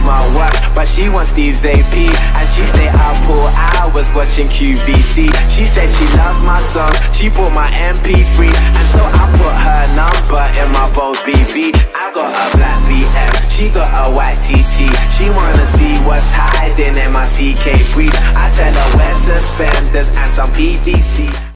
smartwatch, but she wants Steve's AP, and she stay up all hours watching QVC. She said she loves my song, she bought my MP3, and so I put her number in my Bold BB. I got a black BM, she got a white TT. She wanna see what's hiding in my CK brief. I tell her wear suspenders and some PVC.